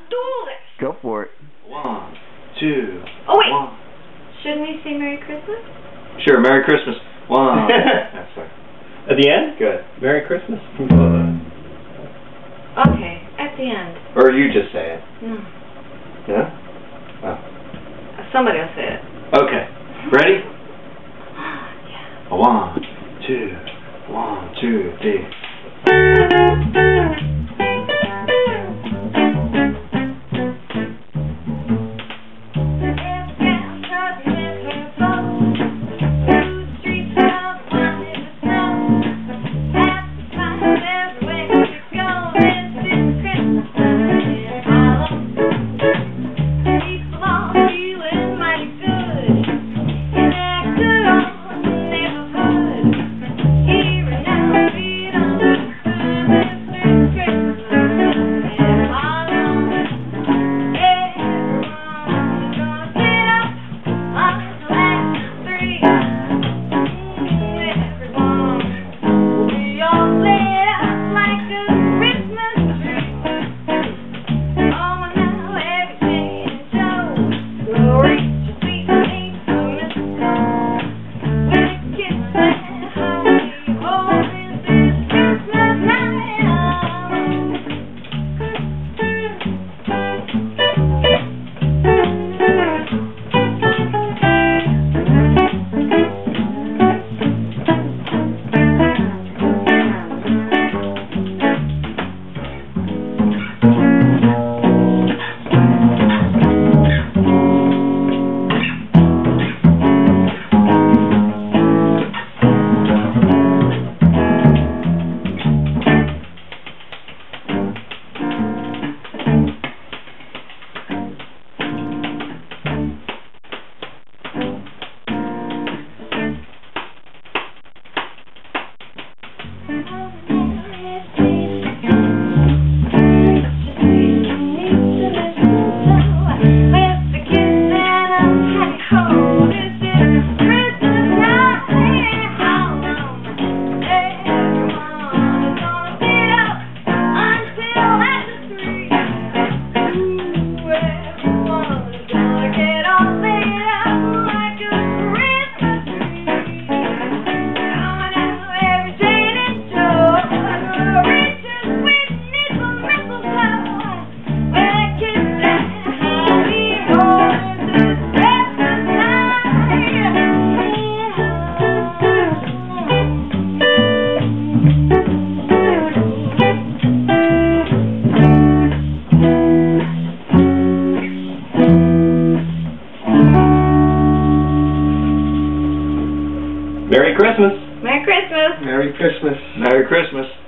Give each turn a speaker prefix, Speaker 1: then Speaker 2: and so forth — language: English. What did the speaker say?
Speaker 1: do this.
Speaker 2: Go for it.
Speaker 3: 1, 2.
Speaker 1: Oh, wait.
Speaker 3: 1.
Speaker 1: Shouldn't we say Merry Christmas?
Speaker 3: Sure, Merry Christmas. 1. That's right.
Speaker 4: At the end?
Speaker 3: Good.
Speaker 4: Merry Christmas.
Speaker 1: Okay, at the end.
Speaker 3: Or you just say it.
Speaker 1: No.
Speaker 3: Yeah? Oh.
Speaker 1: Somebody will say it.
Speaker 3: Okay. Ready?
Speaker 1: Yeah.
Speaker 3: 1, 2. 1, 2, 3.
Speaker 4: Merry Christmas.
Speaker 1: Merry Christmas.
Speaker 3: Merry Christmas. Merry Christmas.